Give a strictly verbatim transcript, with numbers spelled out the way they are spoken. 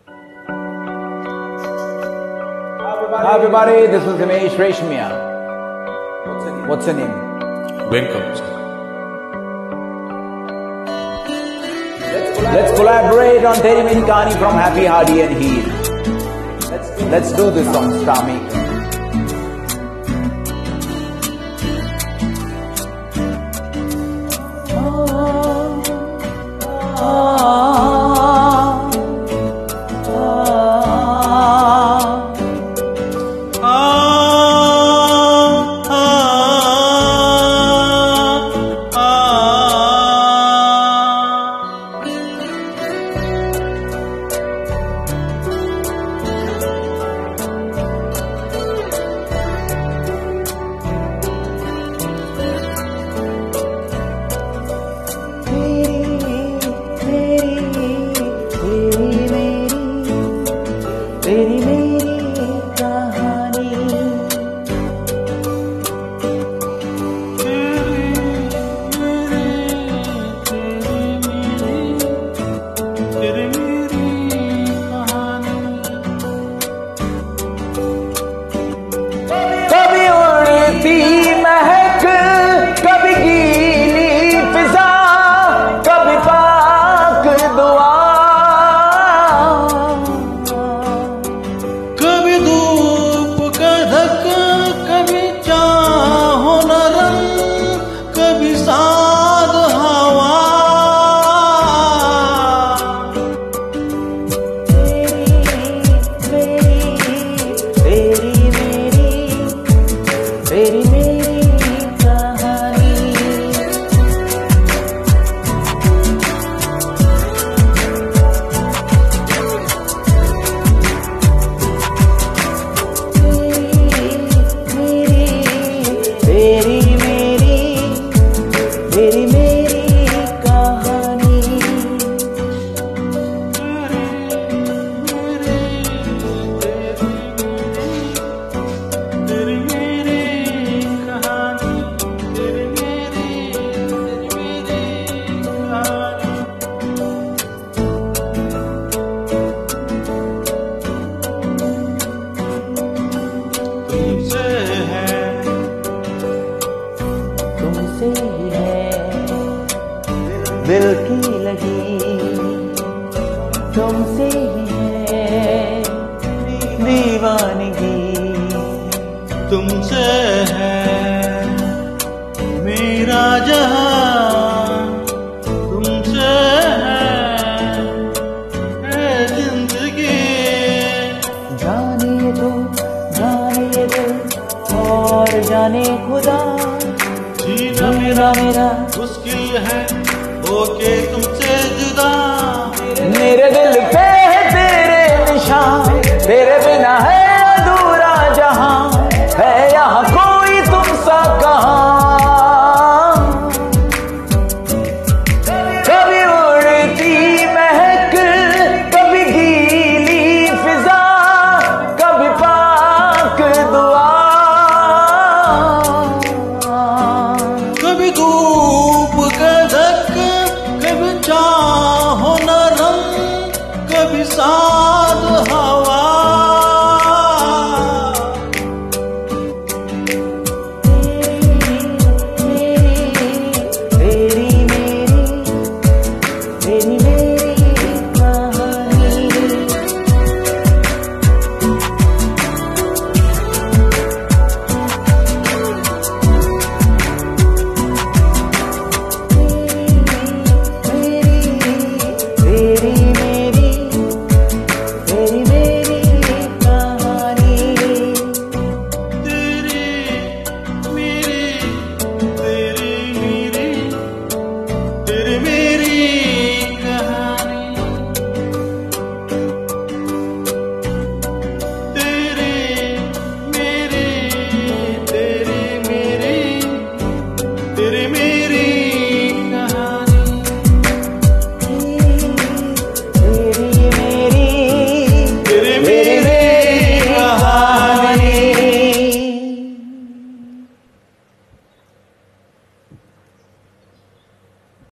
Hi everybody, this is Ramesh Reshmiya. What's your name? Welcome. Let's collaborate on Teri Meri Kahani from Happy, Hardy and Heal. Let's do this on StarMaker. तेरी मेरी कहानी तेरी मेरी कहानी कभी उड़ती महक, कभी गीली फिजा, कभी पाक दुआ, कभी धूप का धक्का, कभी चाहो नरम, कभी साद हवा। तेरी मेरी तेरी मेरी कहानी तेरी मेरी तेरी मेरी कहानी तेरी मेरी कहानी तेरी मेरी तेरी मेरी कहानी तुमसे है तुमसे है दिल की लगी, तुमसे है दीवानगी, तुमसे है मेरा जहां, तुमसे है जिंदगी। जाने दो जाने दो और जाने खुदा, जीना मेरा मेरा मुश्किल है होके तुमसे जुदा। मेरे दिल पे है तेरे निशान, तेरे बिना है अधूरा जहां, है यहाँ कोई तुम सा कहां। कभी उड़ती महक, कभी गीली फिजा, कभी पाक दुआ, कभी धूप का धक्का, कभी चाहो नरम, कभी सा